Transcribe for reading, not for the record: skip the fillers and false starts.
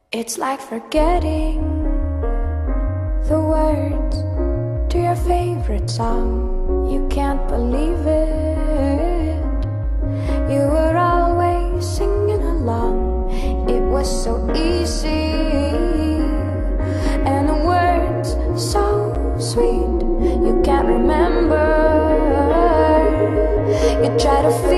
It's like forgetting the words to your favorite song. You can't believe it. You were always singing along. It was so easy, and the words so sweet. You can't remember. You try to